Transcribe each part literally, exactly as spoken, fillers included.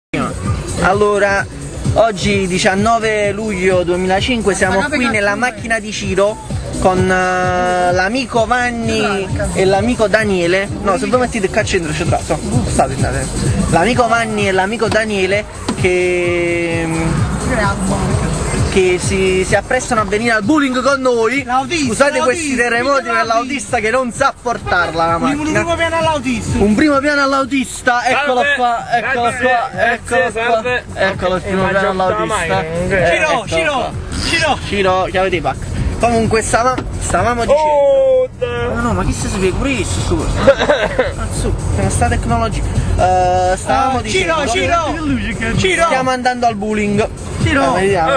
Allora, oggi diciannove luglio duemilacinque siamo qui nella macchina di Ciro con uh, l'amico Vanni e l'amico Daniele. No, se voi mettete il caccendro c'è tratto. State, state. L'amico Vanni e l'amico Daniele che che si, si apprestano a venire al bowling con noi. Scusate questi terremoti per l'autista che non sa portarla la macchina. Un primo piano all'autista. Un primo piano all'autista, eccolo qua, eccolo qua, eccolo qua, eccolo il primo piano all'autista. Ciro, Ciro, Ciro. Ciro, chiave di pacca. Comunque stavamo, stavamo dicendo. No, no, ma chi si spiega pure questo sto corso? Cazzo, è sta tecnologia. Uh, stavamo dicendo. Ciro, Ciro, Ciro. Stiamo andando al bowling. Ciro. Vediamo.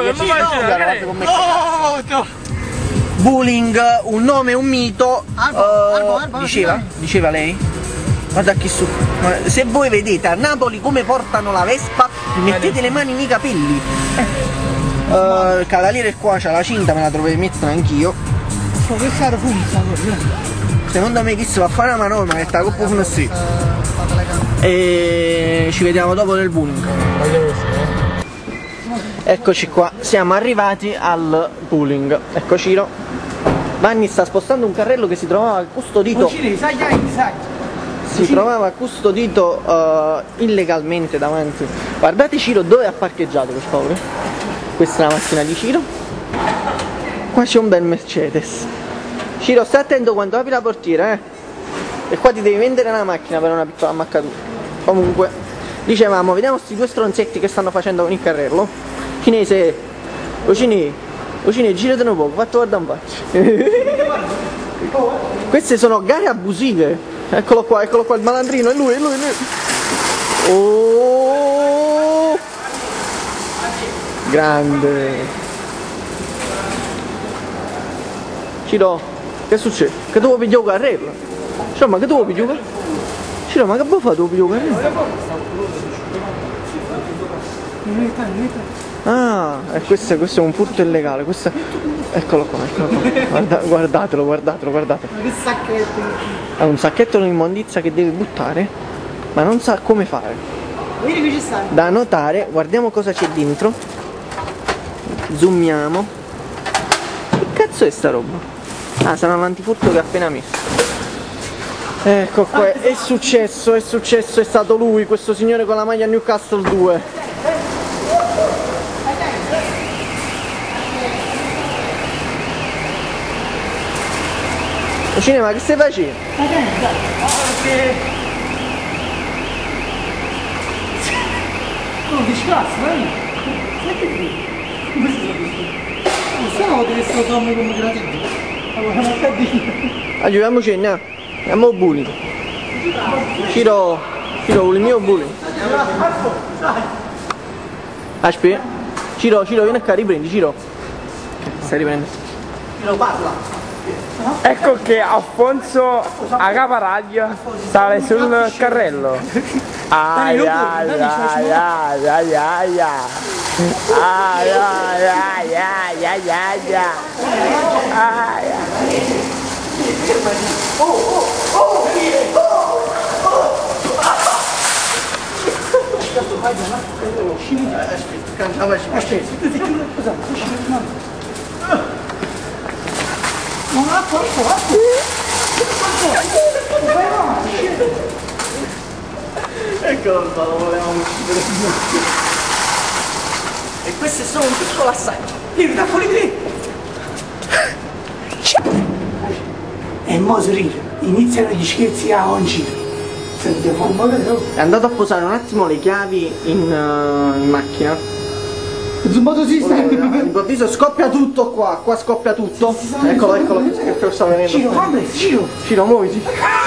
Bowling, un nome, un mito. Uh, diceva? Diceva lei? Guarda qui su. Se voi vedete a Napoli come portano la Vespa, mettete le mani nei capelli. Uh, il cavaliere qua c'ha la cinta, me la dovrei mettere anch'io. Secondo me chi si va a fare una manovra che sta coppa fino a sì. E ci vediamo dopo nel bowling. Eccoci qua, siamo arrivati al bowling. Ecco Ciro. Vanni sta spostando un carrello che si trovava custodito. Si trovava custodito uh, illegalmente davanti. Guardate Ciro dove ha parcheggiato, per favore. Questa è la macchina di Ciro. Qua c'è un bel Mercedes. Ciro, stai attento quando apri la portiera, eh. E qua ti devi vendere una macchina per una piccola ammaccatura. Comunque, dicevamo, vediamo questi due stronzetti che stanno facendo con il carrello. Cinese, o cinese, o cinese, girate un poco, fatto guarda un po'. Queste sono gare abusive. Eccolo qua, eccolo qua, il malandrino, è lui, è lui, è lui. Oh! Grande. Ciro, che succede? Che tu vuoi pigliare il carrello? Ciro, ma che tu vuoi pigliare? Ciro, ma che vuoi fare tu pigliare il carrello? Ah, e questo, questo è un furto illegale, questo... Eccolo qua, eccolo qua. Guarda, guardatelo, guardatelo, guardatelo. Ma che sacchetto? Ha un sacchetto di immondizia che deve buttare, ma non sa come fare. Vedi che ci sta? Da notare, guardiamo cosa c'è dentro. Zoomiamo. Che cazzo è sta roba? Ah, sarà l'antifurto che ha appena messo. Ecco qua, è successo, è successo, è stato lui, questo signore con la maglia Newcastle due. Cinema, che stai facendo? Non ti scazzo, dai! Senti qui! Come si sa? Non so che sto come come gradito! Allora, ma che dici? Aiutiamoci, andiamo! Andiamo al bowling! Ciro! Ciro, vuole il mio bowling! Aspetta! Ciro, Ciro, vieni qua, riprendi, Ciro! Stai riprendendo? Ciro, parla! Ecco che Alfonso a caparaglio sale sul carrello. Aia aia aia aia aia aia aia aia aia. Oh oh oh oh! Non ha fatto, Eccolo qua, lo volevamo uccidere. E questo è solo un piccolo assaggio. Vieni da fuori qui! E mo si ride, iniziano gli scherzi a un giro. È andato a posare un attimo le chiavi in, uh, in macchina. Zumbato sistema! All'improvviso scoppia tutto qua, qua scoppia tutto. Eccolo, eccolo, che sta venendo. Ciro, guarda, Ciro! Ciro, muoviti.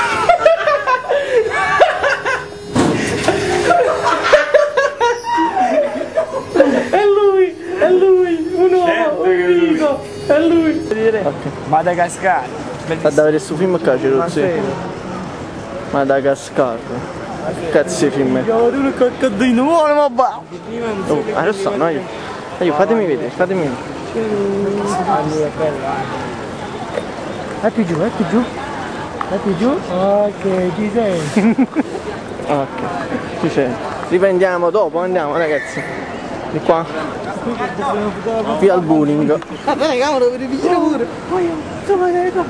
È lui, è lui, un uomo, un amico, è lui. Okay. Madagascar. Sta da vedere questo film qua, Ciro, sì. Madagascar. Cazzo di film è? Io non coccodino, muore ma va! Oh, adesso no, io. Io, fatemi vedere, fatemi vedere. È più giù, è più giù. È più giù? Ok, ci sei. Ok, ci sei. Riprendiamo dopo, andiamo ragazzi. Di qua. Qui al bowling. Vabbè, cavolo, per vicino pure. Poi io, insomma, che qua.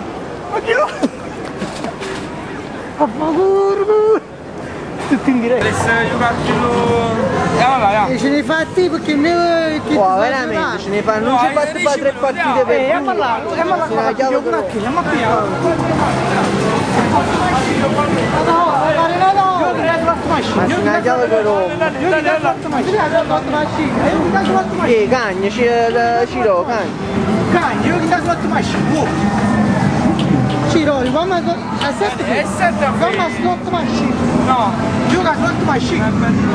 A favore. Tutti in diretta. Adesso giocarci su... E ce ne fatti perché ne... Wow, veramente, ce ne fanno, non ci basta fare tre partite per... Eh, andiamo là, andiamo là, andiamo là, andiamo a pigliare. No, fare no, no. Io ho creato l'altra macchina. Ma si una chiave per Roma. Io ho creato l'altra macchina. Io ho creato l'altra macchina. Io ho creato l'altra macchina. Eh, cagna, Ciro, cagna. Cagna, io ho creato l'altra macchina. Ciro, rifammi a sette. E sette a Rifammi a slot macchina. No. Io ho creato l'altra macchina.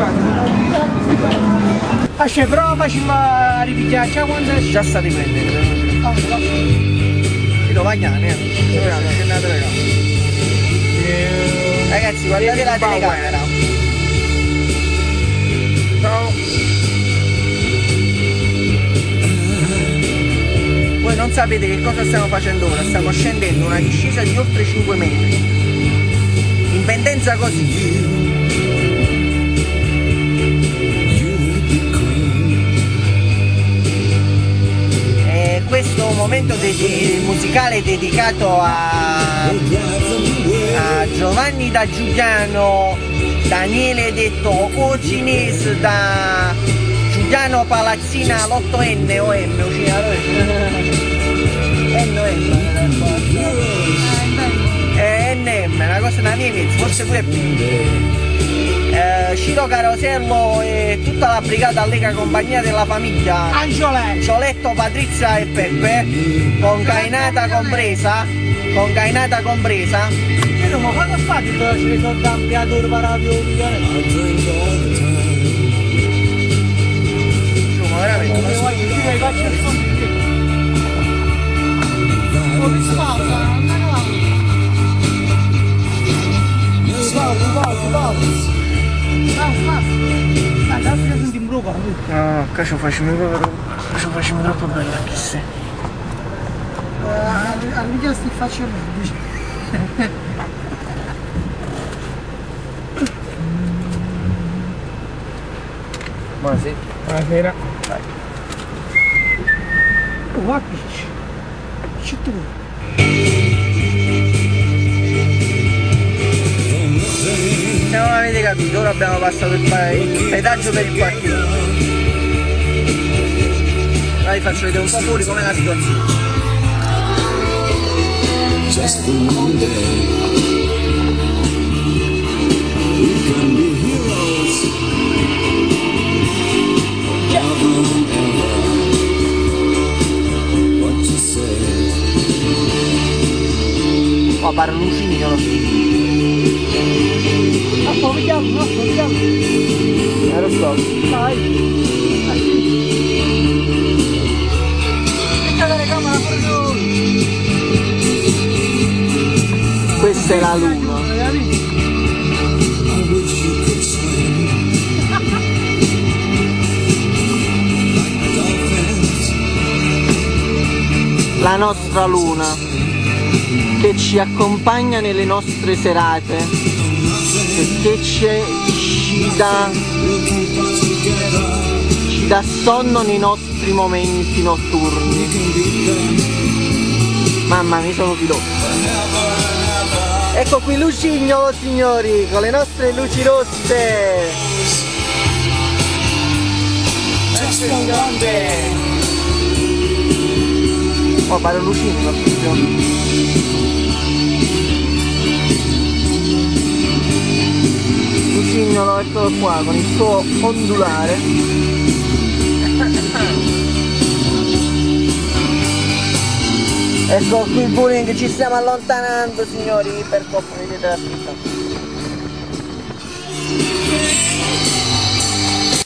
Faccio prova, ci va a ripigliare, già quando è... Già sta riprendendo. Ciro, vagliane, eh. Ragazzi, guardate la telecamera. Ciao. Voi non sapete che cosa stiamo facendo ora, stiamo scendendo una discesa di oltre cinque metri. In pendenza così. E questo momento de musicale dedicato a, a Giovanni da Giuliano, Daniele detto O cinese da Giuliano Palazzina l'otto N o M o N o M eh, N M, una cosa da mia mezzo, forse pure più. Eh, Ciro Carosello e tutta la brigata Lega Compagnia della Famiglia Angioletto. Cioletto, Patrizia e Peppe, con Cainata compresa, con Cainata compresa. Io non mi fanno fare dove ce ne sono cambiatori paravioli. Insomma, veramente. Io voglio dire, faccio il fondo. Come si fa? Dai, dai, senti in bruco. No, qua ci facciamo proprio, ci facciamo troppo bella, che sei. A video sti faccio il Buonasera. Buonasera. Dai. Oh, guarda, c'è tu. Se non avete capito, ora abbiamo passato il, il pedaggio per il parcheggio. Ora vi faccio vedere un po' fuori com'è la situazione. Just one day we can be heroes forever and ever. What you say? Qua pare un lucignolo. Ah, poi vediamo, no, poi vediamo. Eh, lo so. Dai. Metta la telecamera pure noi. Questa è la luna. I wish you could swim like dolphins. La nostra luna che ci accompagna nelle nostre serate e che ci, ci, dà, ci dà sonno nei nostri momenti notturni. Mamma, mi sono filotto. Ecco qui Lucignolo, signori, con le nostre luci rosse. Oh, pare un lucignolo, Lucignolo, eccolo qua, con il suo ondulare. Ecco qui il bowling, ci stiamo allontanando, signori, per vedete la pista.